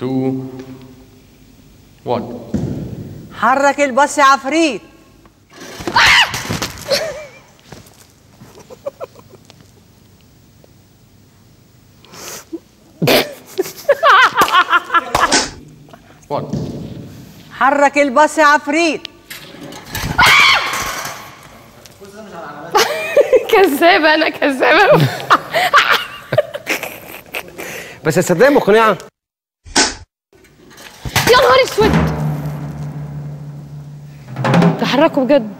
2 1. حرك الباص يا عفريت. حرك الباص يا عفريت. كذابة، أنا كذابة. بس تصدقي مقنعة. يا نهار اسود، تحركوا بجد.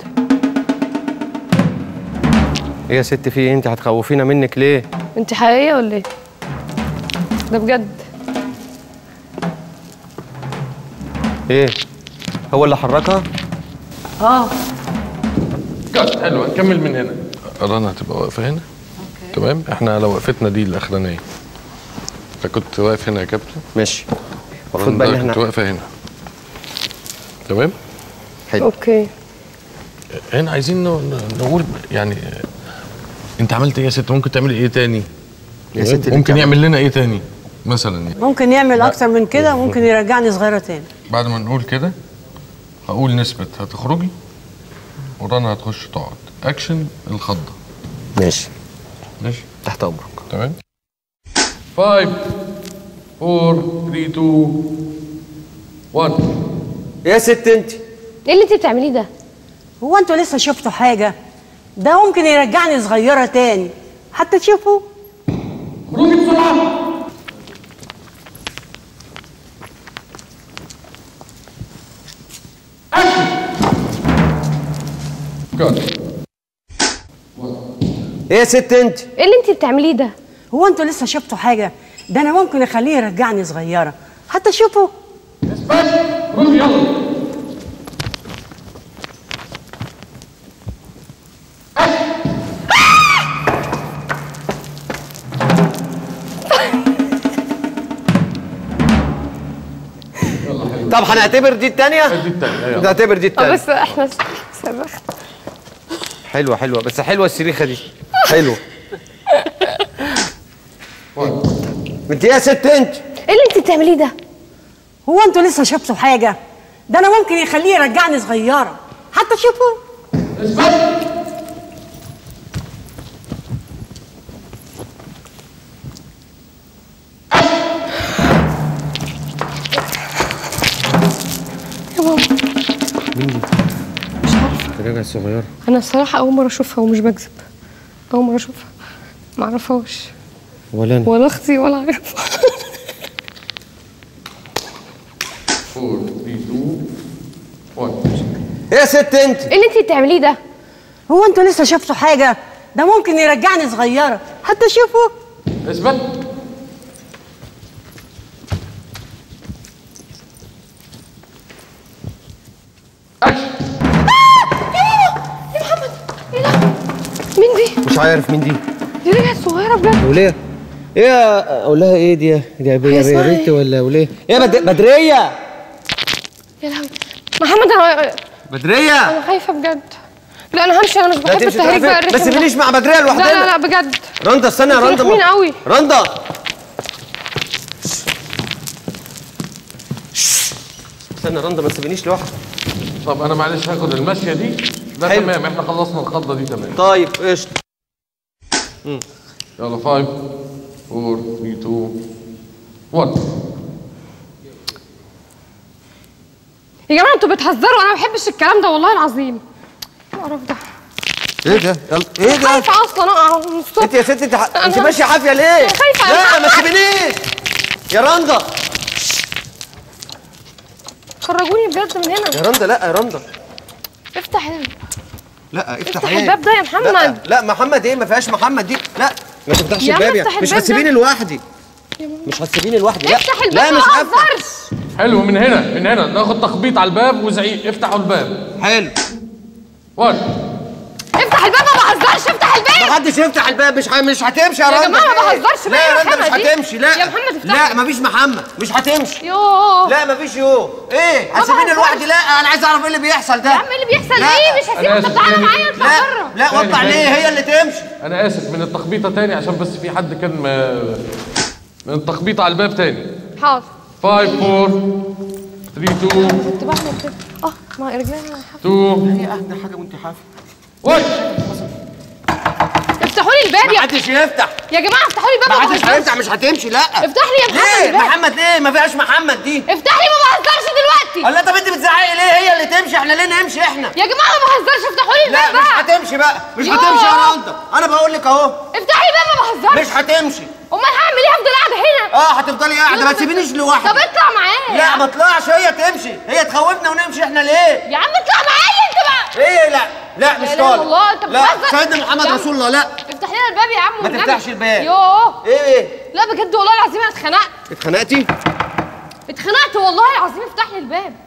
ايه يا ست في ايه؟ انت هتخوفينا منك ليه؟ انت حقيقية ولا ايه؟ ده بجد. ايه؟ هو اللي حركها؟ جد حلوة، نكمل من هنا. رنا هتبقى واقفة هنا. اوكي تمام، احنا لو وقفتنا دي الأخرانية. فكنت واقف هنا يا كابتن. ماشي. المفروض بقى ان احنا كنت واقفة هنا. تمام؟ حلو. اوكي. هنا عايزين نقول يعني انت عملت ايه يا ست؟ ممكن تعملي ايه تاني؟ يا ست ممكن يعمل لنا ايه تاني؟ مثلا يعني. ممكن يعمل اكتر من كده، ممكن يرجعني صغيره تاني. بعد ما نقول كده هقول نسبة هتخرجي ورنا هتخش تقعد. اكشن الخضة. ماشي. ماشي تحت امرك. تمام. 5 4 3 2 1. يا ست انت ايه اللي انت بتعمليه ده؟ هو انتوا لسه شفتوا حاجه؟ ده ممكن يرجعني صغيره تاني، حتى تشوفوا. خروجي بسرعة. ايه يا ست انت؟ ايه اللي انت بتعمليه ده؟ هو انتوا لسه شفتوا حاجه؟ ده انا ممكن اخليه يرجعني صغيره، حتى تشوفوا. خروجي يلا. طب هنعتبر دي الثانية؟ دي الثانية. نعتبر دي الثانية. بس احنا صرخت. حلوة حلوة، بس حلوة السريخة دي. حلوة. انت يا ست انت؟ ايه اللي انت بتعمليه ده؟ هو انتوا لسه شفتوا حاجه؟ ده انا ممكن يخليه يرجعني صغيره، حتى تشوفوا. مين دي؟ مش عارفه. الراجعة الصغيرة. انا الصراحه اول مره اشوفها ومش بكذب. اول مره اشوفها، ما اعرفهاش. ولا انا. ولا اختي ولا اعرفها. 4 3 2 1. ايه يا ست انت؟ ايه اللي انت بتعمليه ده؟ هو انتوا لسه شفتوا حاجه؟ ده ممكن يرجعني صغيره، حتى تشوفوا. اثبت. مين دي؟ مش عارف مين دي. دي رجعت صغيره بجد. وليه؟ ايه اقول لها ايه دي؟ دي بنت ولا وليه؟ ايه بدرية؟ يا لهوي محمد، انا بدرية خايفه بجد. لا انا همشي، انا مش بحب التهريج بقى الرخم. بس تسيبينيش مع بدرية لوحدنا. لا لا لا بجد. رندا استنى يا رندا. مين قوي؟ رندا استنى رندا، ما تسيبينيش لوحدي. طب انا معلش هاخد المشيه دي. ده حلو. تمام، احنا خلصنا الخضه دي تمام. طيب قشطه. يلا 5 4 3 2 1. يا جماعه انتوا بتهزروا، انا ما بحبش الكلام ده والله العظيم. ايه القرف ده؟ ايه ده؟ يلا ايه ده؟ خايفه اصلا اقع من الصبح. انت يا ست انت ماشيه حافيه ليه؟ خايفه. لا ما تسيبينيش يا رندا. خرجوني بجد من هنا يا رندا. لا يا رندا. افتح لا افتح الباب ده يا محمد. لا محمد ايه؟ ما فيهاش محمد دي. لا ما تفتحش الباب يعني. مش هتسيبيني لوحدي. مش هتسيبيني لوحدي. لا افتح الباب. لا مش هفتح. حلو، من هنا ناخد تخبيط على الباب وزعيق. افتحوا الباب. حلو. 1. افتح الباب، ما بهزرش. افتح الباب. ما حدش يفتح الباب. مش هتمشي يا رندا. يا جماعه ما بهزرش. لا يا رندا مش هتمشي. لا يا محمد افتح. لا مفيش محمد، مش هتمشي. يوه. لا مفيش يوه. ايه هتسيبيني لوحدي؟ لا انا عايز اعرف ايه اللي بيحصل ده. يا عم ايه اللي بيحصل؟ ايه مش هسيبك. طب تعالى معايا نطلع بره. لا وطع ليه؟ هي اللي تمشي. انا اسف من التخبيطه تاني، عشان بس في حد كان من التخبيطه على الباب تاني. حاضر. 5 4 3 2 كنت بعمل كده ما رجلينا حافه 2 هي اهدى حاجه وانت حافه. وش افتحوا لي الباب ما حدش يفتح يا جماعه، افتحوا لي الباب. ما حدش هيفتح، مش هتمشي. لا افتح لي يا محمد ليه؟ الباب. محمد ليه؟ ما فيهاش محمد دي. افتح لي، ما بهزرش دلوقتي. الله، طب انت بتزعقي ليه؟ هي اللي تمشي، احنا ليه نمشي احنا؟ يا جماعه ما بهزرش، افتحوا لي لا الباب مش بقى. هتمشي بقى، مش يوه. هتمشي يا رندا، انا بقول لك اهو. افتح لي الباب، ما بهزرش. مش هتمشي. امال هعمل ايه؟ هفضل قاعده هنا. هتفضلي قاعده، ما تسيبينيش لوحدي. طب اطلع معايا. لا ما اطلعش، هي تمشي، هي تخوفنا ونمشي احنا ليه؟ يا عم اطلع معايا انت بقى. ايه؟ لا مش لا اله الا طالع. الله، انت لا بتهزر. سيدنا محمد رسول الله. لا افتح لنا الباب يا عم. ما والنبي. تفتحش الباب. يوه. ايه؟ لا بجد والله العظيم انا اتخنقت. اتخنقتي؟ اتخنقت والله العظيم، افتح لي الباب.